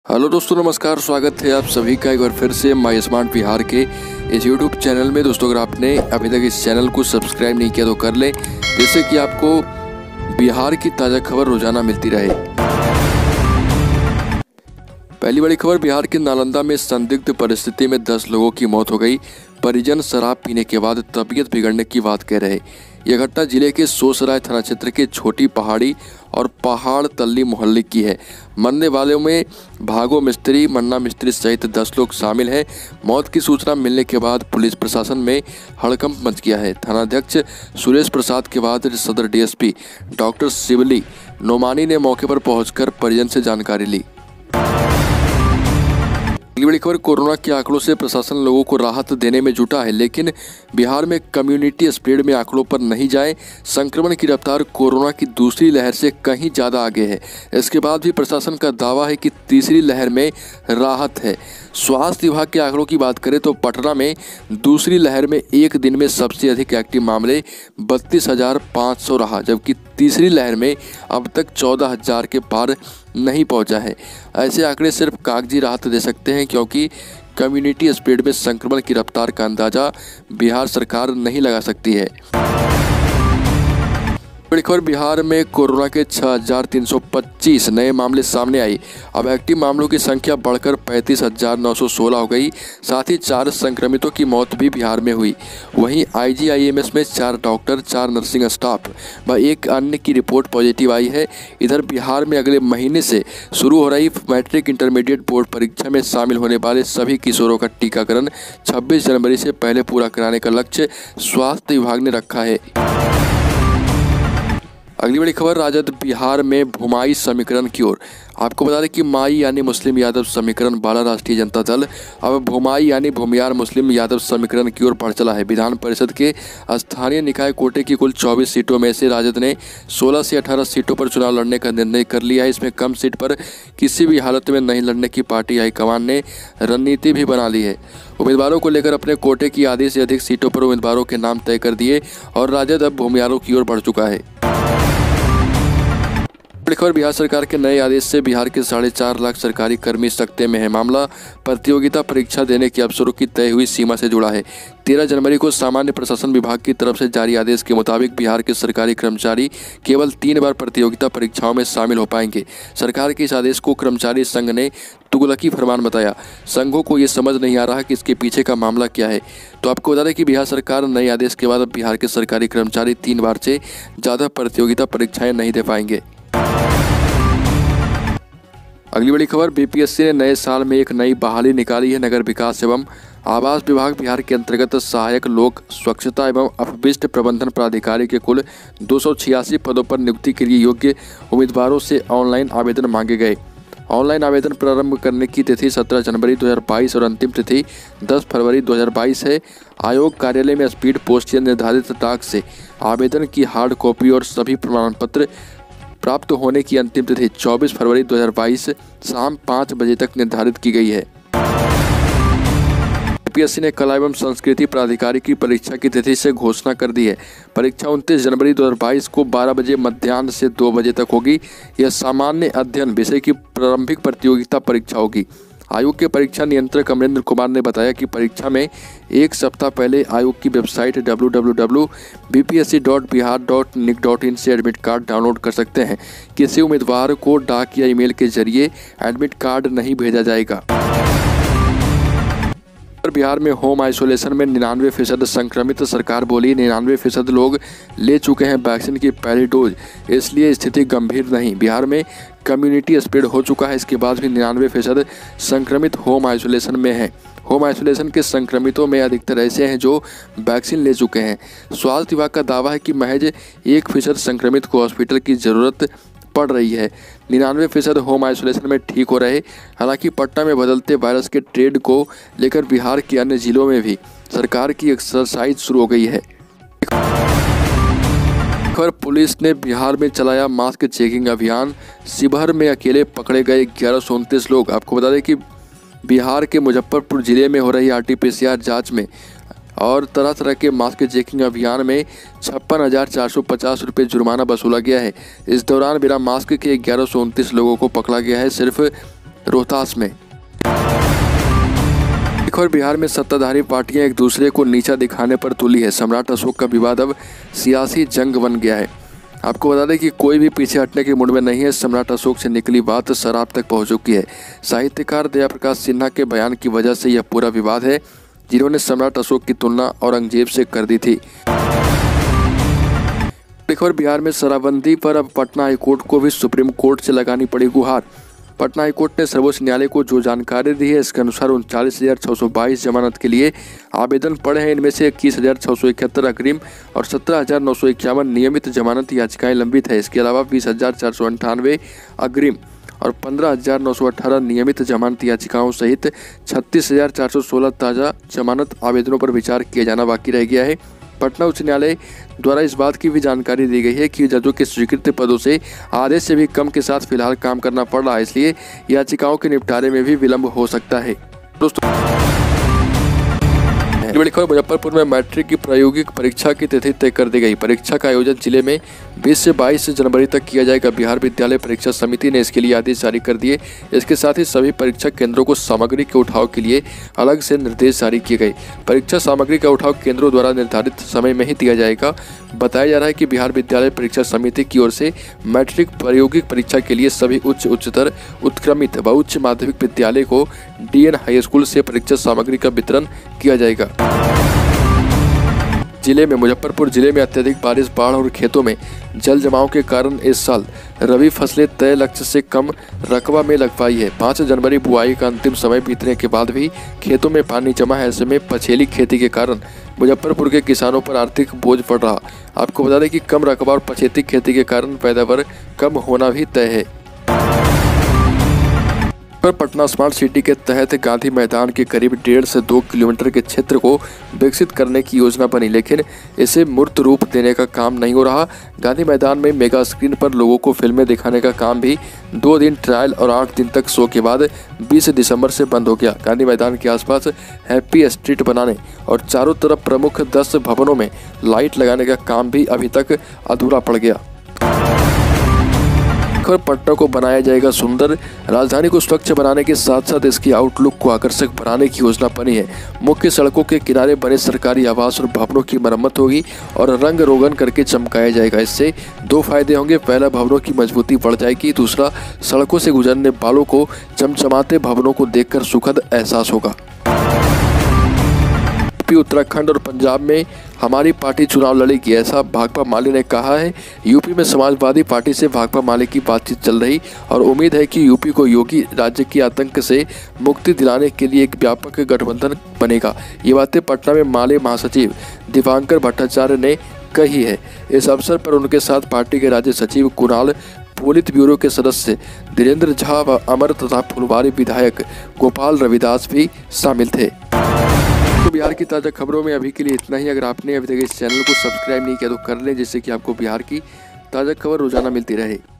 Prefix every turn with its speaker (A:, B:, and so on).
A: Hello दोस्तों, नमस्कार। स्वागत है आप सभी का एक बार फिर से माई स्मार्ट बिहार के इस यूट्यूब चैनल में। दोस्तों, अगर आपने अभी तक इस चैनल को सब्सक्राइब नहीं किया तो कर लें, जिससे कि आपको बिहार की ताज़ा खबर रोजाना मिलती रहे। पहली बड़ी खबर, बिहार के नालंदा में संदिग्ध परिस्थिति में 10 लोगों की मौत हो गई। परिजन शराब पीने के बाद तबीयत बिगड़ने की बात कह रहे। यह घटना जिले के सोसराय थाना क्षेत्र के छोटी पहाड़ी और पहाड़ तल्ली मोहल्ले की है। मरने वालों में भागो मिस्त्री, मन्ना मिस्त्री सहित 10 लोग शामिल हैं। मौत की सूचना मिलने के बाद पुलिस प्रशासन में हड़कंप मच गया है। थानाध्यक्ष सुरेश प्रसाद के बाद सदर डीएसपी डॉक्टर शिवली नोमानी ने मौके पर पहुंचकर परिजन से जानकारी ली। अगली बड़ी खबर, कोरोना के आंकड़ों से प्रशासन लोगों को राहत देने में जुटा है, लेकिन बिहार में कम्युनिटी स्प्रेड में आंकड़ों पर नहीं जाए। संक्रमण की रफ्तार कोरोना की दूसरी लहर से कहीं ज़्यादा आगे है। इसके बाद भी प्रशासन का दावा है कि तीसरी लहर में राहत है। स्वास्थ्य विभाग के आंकड़ों की बात करें तो पटना में दूसरी लहर में एक दिन में सबसे अधिक एक्टिव मामले 32,500 रहा, जबकि तीसरी लहर में अब तक 14,000 के पार नहीं पहुंचा है। ऐसे आंकड़े सिर्फ कागजी राहत दे सकते हैं, क्योंकि कम्युनिटी स्प्रेड में संक्रमण की रफ्तार का अंदाजा बिहार सरकार नहीं लगा सकती है। बड़ी खबर, बिहार में कोरोना के 6,325 नए मामले सामने आई। अब एक्टिव मामलों की संख्या बढ़कर 35,916 हो गई। साथ ही 4 संक्रमितों की मौत भी बिहार में हुई। वहीं आईजीआईएमएस में 4 डॉक्टर, 4 नर्सिंग स्टाफ व एक अन्य की रिपोर्ट पॉजिटिव आई है। इधर बिहार में अगले महीने से शुरू हो रही मैट्रिक इंटरमीडिएट बोर्ड परीक्षा में शामिल होने वाले सभी किशोरों का टीकाकरण 26 जनवरी से पहले पूरा कराने का लक्ष्य स्वास्थ्य विभाग ने रखा है। अगली बड़ी खबर, राजद बिहार में भूमाई समीकरण की ओर। आपको बता दें कि माई यानी मुस्लिम यादव समीकरण वाला राष्ट्रीय जनता दल अब भूमाई यानी भूमियार मुस्लिम यादव समीकरण की ओर बढ़ चला है। विधान परिषद के स्थानीय निकाय कोटे की कुल 24 सीटों में से राजद ने 16 से 18 सीटों पर चुनाव लड़ने का निर्णय कर लिया है। इसमें कम सीट पर किसी भी हालत में नहीं लड़ने की पार्टी हाईकमान ने रणनीति भी बना ली है। उम्मीदवारों को लेकर अपने कोटे की आधी से अधिक सीटों पर उम्मीदवारों के नाम तय कर दिए और राजद अब भूमियारों की ओर बढ़ चुका है। खबर, बिहार सरकार के नए आदेश से बिहार के 4.5 लाख सरकारी कर्मी सकते में है। मामला प्रतियोगिता परीक्षा देने के अवसरों की तय हुई सीमा से जुड़ा है। 13 जनवरी को सामान्य प्रशासन विभाग की तरफ से जारी आदेश के मुताबिक बिहार के सरकारी कर्मचारी केवल 3 बार प्रतियोगिता परीक्षाओं में शामिल हो पाएंगे। सरकार के इस आदेश को कर्मचारी संघ ने तुगलकी फरमान बताया। संघों को ये समझ नहीं आ रहा कि इसके पीछे का मामला क्या है। तो आपको बता दें कि बिहार सरकार नए आदेश के बाद अब बिहार के सरकारी कर्मचारी 3 बार से ज़्यादा प्रतियोगिता परीक्षाएं नहीं दे पाएंगे। अगली बड़ी खबर, बीपीएससी ने नए साल में एक नई बहाली निकाली है। नगर विकास एवं आवास विभाग बिहार के अंतर्गत सहायक लोक स्वच्छता एवं अपशिष्ट प्रबंधन प्राधिकारी के कुल 286 पदों पर नियुक्ति के लिए योग्य उम्मीदवारों से ऑनलाइन आवेदन मांगे गए। ऑनलाइन आवेदन प्रारंभ करने की तिथि 17 जनवरी 2022 और अंतिम तिथि 10 फरवरी 2022 है। आयोग कार्यालय में स्पीड पोस्ट या निर्धारित डाक से आवेदन की हार्ड कॉपी और सभी प्रमाण पत्र प्राप्त होने की अंतिम तिथि 24 फरवरी 2022 शाम 5 बजे तक निर्धारित की गई है। बीपीएससी ने कला एवं संस्कृति प्राधिकारी की परीक्षा की तिथि से घोषणा कर दी है। परीक्षा 29 जनवरी 2022 को 12 बजे मध्याह्न से 2 बजे तक होगी। यह सामान्य अध्ययन विषय की प्रारंभिक प्रतियोगिता परीक्षा होगी। आयोग के परीक्षा नियंत्रक अमरेंद्र कुमार ने बताया कि परीक्षा में एक सप्ताह पहले आयोग की वेबसाइट www.bpsc.bihar.nic.in से एडमिट कार्ड डाउनलोड कर सकते हैं। किसी उम्मीदवार को डाक या ईमेल के जरिए एडमिट कार्ड नहीं भेजा जाएगा। बिहार में होम आइसोलेशन में 99% संक्रमित। सरकार बोली 99% लोग ले चुके हैं वैक्सीन की पहली डोज, इसलिए स्थिति गंभीर नहीं। बिहार में कम्युनिटी स्प्रेड हो चुका है, इसके बाद भी 99% संक्रमित होम आइसोलेशन में हैं। होम आइसोलेशन के संक्रमितों में अधिकतर ऐसे हैं जो वैक्सीन ले चुके हैं। स्वास्थ्य विभाग का दावा है कि महज 1% संक्रमित को हॉस्पिटल की जरूरत पड़ रही है। 99% होम आइसोलेशन में ठीक हो रहे। हालांकि पटना में बदलते वायरस के ट्रेंड को लेकर बिहार के अन्य जिलों में भी सरकार की एक्सरसाइज शुरू हो गई है। खबर, पुलिस ने बिहार में चलाया मास्क चेकिंग अभियान। शिवहर में अकेले पकड़े गए 1129 लोग। आपको बता दें कि बिहार के मुजफ्फरपुर जिले में हो रही RT-PCR जाँच में और तरह तरह के मास्क चेकिंग अभियान में 56,450 रुपये जुर्माना वसूला गया है। इस दौरान बिना मास्क के 1129 लोगों को पकड़ा गया है। सिर्फ रोहतास में। एक और बिहार में सत्ताधारी पार्टियां एक दूसरे को नीचा दिखाने पर तुली है। सम्राट अशोक का विवाद अब सियासी जंग बन गया है। आपको बता दें कि कोई भी पीछे हटने के मूड में नहीं है। सम्राट अशोक से निकली बात शराब तक पहुंच चुकी है। साहित्यकार दया प्रकाश सिन्हा के बयान की वजह से यह पूरा विवाद है, जिन्होंने सम्राट अशोक की तुलना औरंगजेब से कर दी थी। एक और बिहार में शराबबंदी पर अब पटना हाईकोर्ट को भी सुप्रीम कोर्ट से लगानी पड़ी गुहार। पटना हाईकोर्ट ने सर्वोच्च न्यायालय को जो जानकारी दी है, इसके अनुसार 39,622 जमानत के लिए आवेदन पड़े हैं। इनमें से 21,671 अग्रिम और 17,951 नियमित जमानत याचिकाएं लंबित है। इसके अलावा 20,498 अग्रिम और 15,918 नियमित जमानत याचिकाओं सहित 36,416 ताज़ा जमानत आवेदनों पर विचार किया जाना बाकी रह गया है। पटना उच्च न्यायालय द्वारा इस बात की भी जानकारी दी गई है कि जजों के स्वीकृत पदों से आधे से भी कम के साथ फिलहाल काम करना पड़ रहा है, इसलिए याचिकाओं के निपटारे में भी विलंब हो सकता है। दोस्तों, मुजफ्फरपुर में मैट्रिक की प्रायोगिक परीक्षा की तिथि तय कर दी गई। परीक्षा का आयोजन जिले में 20 से 22 जनवरी तक किया जाएगा। बिहार विद्यालय परीक्षा समिति ने इसके लिए आदेश जारी कर दिए। इसके साथ ही सभी परीक्षा केंद्रों को सामग्री के उठाव के लिए अलग से निर्देश जारी किए गए। परीक्षा सामग्री का उठाव केंद्रों द्वारा निर्धारित समय में ही दिया जाएगा। बताया जा रहा है कि बिहार विद्यालय परीक्षा समिति की ओर से मैट्रिक प्रायोगिक परीक्षा के लिए सभी उच्चतर, उत्क्रमित व उच्च माध्यमिक विद्यालय को DN हाई स्कूल से परीक्षा सामग्री का वितरण किया जाएगा। मुजफ्फरपुर जिले में अत्यधिक बारिश, बाढ़ और खेतों में जल जमाव के कारण इस साल रबी फसलें तय लक्ष्य से कम रकबा में लग पाई है। 5 जनवरी बुआई का अंतिम समय बीतने के बाद भी खेतों में पानी जमा है। ऐसे में पछेली खेती के कारण मुजफ्फरपुर के किसानों पर आर्थिक बोझ पड़ रहा। आपको बता दें कि कम रकबा और पछेती खेती के कारण पैदावार कम होना भी तय है। पटना स्मार्ट सिटी के तहत गांधी मैदान के करीब 1.5 से 2 किलोमीटर के क्षेत्र को विकसित करने की योजना बनी, लेकिन इसे मूर्त रूप देने का काम नहीं हो रहा। गांधी मैदान में मेगा स्क्रीन पर लोगों को फिल्में दिखाने का काम भी 2 दिन ट्रायल और 8 दिन तक शो के बाद 20 दिसंबर से बंद हो गया। गांधी मैदान के आसपास हैप्पी स्ट्रीट बनाने और चारों तरफ प्रमुख 10 भवनों में लाइट लगाने का काम भी अभी तक अधूरा पड़ गया। पटना को बनाया जाएगा सुंदर। राजधानी को स्वच्छ बनाने के साथ साथ इसकी आउटलुक को आकर्षक बनाने की योजना बनी है। मुख्य सड़कों के किनारे बने सरकारी आवास और भवनों की मरम्मत होगी और रंग रोगन करके चमकाया जाएगा। इससे 2 फायदे होंगे। पहला, भवनों की मजबूती बढ़ जाएगी। दूसरा, सड़कों से गुजरने वालों को चमचमाते भवनों को देखकर सुखद एहसास होगा। उत्तराखंड और पंजाब में हमारी पार्टी चुनाव लड़ेगी, ऐसा भाकपा माले ने कहा है। यूपी में समाजवादी पार्टी से भाकपा माले की बातचीत चल रही और उम्मीद है कि यूपी को योगी राज्य की आतंक से मुक्ति दिलाने के लिए एक व्यापक गठबंधन बनेगा। ये बातें पटना में माले महासचिव दिवांकर भट्टाचार्य ने कही है। इस अवसर पर उनके साथ पार्टी के राज्य सचिव कुणाल, पोलित ब्यूरो के सदस्य धीरेन्द्र झा व अमर तथा फुलवारी विधायक गोपाल रविदास भी शामिल थे। तो बिहार की ताज़ा खबरों में अभी के लिए इतना ही। अगर आपने अभी तक इस चैनल को सब्सक्राइब नहीं किया तो कर लें, जिससे कि आपको बिहार की ताज़ा खबर रोजाना मिलती रहे।